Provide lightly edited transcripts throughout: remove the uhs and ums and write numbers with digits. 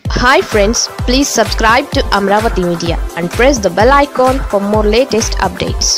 Hi friends, please subscribe to Amravati Media and press the bell icon for more latest updates.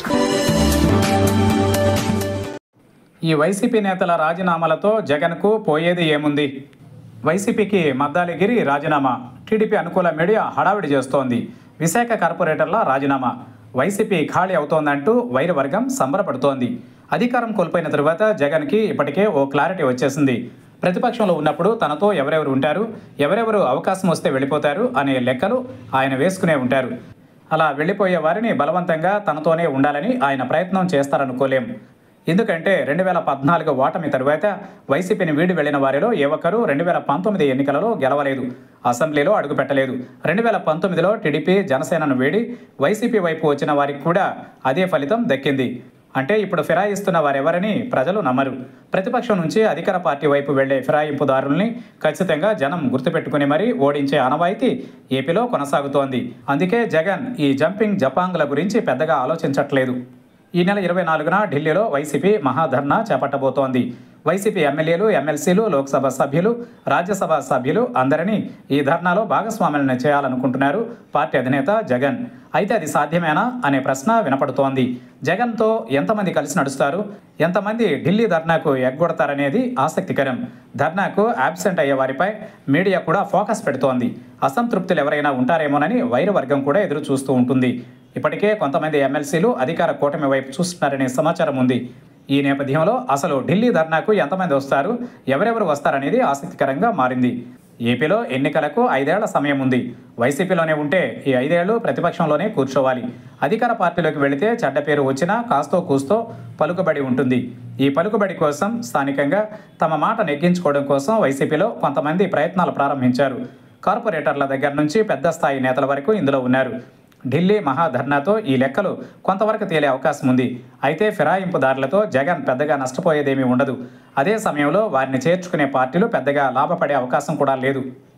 ఈ వైసీపీ నేతల రాజీనామాలతో జగన్కు పోయేది ఏముంది? వైసీపీకి మద్దాలిగిరి రాజీనామా, టీడీపీ అనుకూల మీడియా హడావిడి చేస్తోంది. విశాఖ కార్పొరేటర్ల రాజీనామా, వైసీపీ ఖాళీ అవుతోందంటూ వైరి వర్గం సంబరపడుతోంది. అధికారం కోల్పోయిన తరువాత జగన్కి ఇప్పటికే ఓ క్లారిటీ వచ్చేసింది. ప్రతిపక్షంలో ఉన్నప్పుడు తనతో ఎవరెవరు ఉంటారు, ఎవరెవరు అవకాశం వస్తే వెళ్ళిపోతారు అనే లెక్కలు ఆయన వేసుకునే ఉంటారు. అలా వెళ్ళిపోయే వారిని బలవంతంగా తనతోనే ఉండాలని ఆయన ప్రయత్నం చేస్తారనుకోలేం. ఎందుకంటే 2014 ఓటమి తరువాత వైసీపీని వీడి వెళ్లిన వారిలో ఏ ఒక్కరూ 2019 ఎన్నికలలో గెలవలేదు, అసెంబ్లీలో అడుగుపెట్టలేదు. 2019లో టీడీపీ జనసేనను వీడి వైసీపీ వైపు వచ్చిన వారికి కూడా అదే ఫలితం దక్కింది. అంటే ఇప్పుడు ఫిరాయిస్తున్న వారెవరని ప్రజలు నమ్మరు. ప్రతిపక్షం నుంచి అధికార పార్టీ వైపు వెళ్లే ఫిరాయింపుదారుల్ని ఖచ్చితంగా జనం గుర్తుపెట్టుకుని మరీ ఓడించే ఆనవాయితీ ఏపీలో కొనసాగుతోంది. అందుకే జగన్ ఈ జంపింగ్ జపాంగ్ల గురించి పెద్దగా ఆలోచించట్లేదు. ఈ నెల 24న ఢిల్లీలో వైసీపీ మహాధర్నా చేపట్టబోతోంది. వైసీపీ ఎమ్మెల్యేలు, ఎమ్మెల్సీలు, లోక్సభ సభ్యులు, రాజ్యసభ సభ్యులు అందరినీ ఈ ధర్నాలో భాగస్వాములను చేయాలనుకుంటున్నారు పార్టీ అధినేత జగన్. అయితే అది సాధ్యమేనా అనే ప్రశ్న వినపడుతోంది. జగన్తో ఎంతమంది కలిసి నడుస్తారు, ఎంతమంది ఢిల్లీ ధర్నాకు ఎగ్గొడతారనేది ఆసక్తికరం. ధర్నాకు అబ్సెంట్ అయ్యే వారిపై మీడియా కూడా ఫోకస్ పెడుతోంది. అసంతృప్తులు ఎవరైనా ఉంటారేమోనని వైరు వర్గం కూడా ఎదురు చూస్తూ ఉంటుంది. ఇప్పటికే కొంతమంది ఎమ్మెల్సీలు అధికార కూటమి వైపు చూస్తున్నారనే సమాచారం ఉంది. ఈ నేపథ్యంలో అసలు ఢిల్లీ ధర్నాకు ఎంతమంది వస్తారు, ఎవరెవరు వస్తారనేది ఆసక్తికరంగా మారింది. ఏపీలో ఎన్నికలకు 5 ఏళ్ల సమయం ఉంది. వైసీపీలోనే ఉంటే ఈ 5 ఏళ్లు ప్రతిపక్షంలోనే కూర్చోవాలి. అధికార పార్టీలోకి వెళితే చెడ్డ పేరు వచ్చినా కాస్తో కూస్తో పలుకుబడి ఉంటుంది. ఈ పలుకుబడి కోసం స్థానికంగా తమ మాట నెగ్గించుకోవడం కోసం వైసీపీలో కొంతమంది ప్రయత్నాలు ప్రారంభించారు. కార్పొరేటర్ల దగ్గర నుంచి పెద్ద స్థాయి నేతల వరకు ఇందులో ఉన్నారు. ఢిల్లీ మహాధర్నాతో ఈ లెక్కలు కొంతవరకు తేలే అవకాశం ఉంది. అయితే ఫిరాయింపుదారులతో జగన్ పెద్దగా నష్టపోయేదేమీ ఉండదు. అదే సమయంలో వారిని చేర్చుకునే పార్టీలు పెద్దగా లాభపడే అవకాశం కూడా లేదు.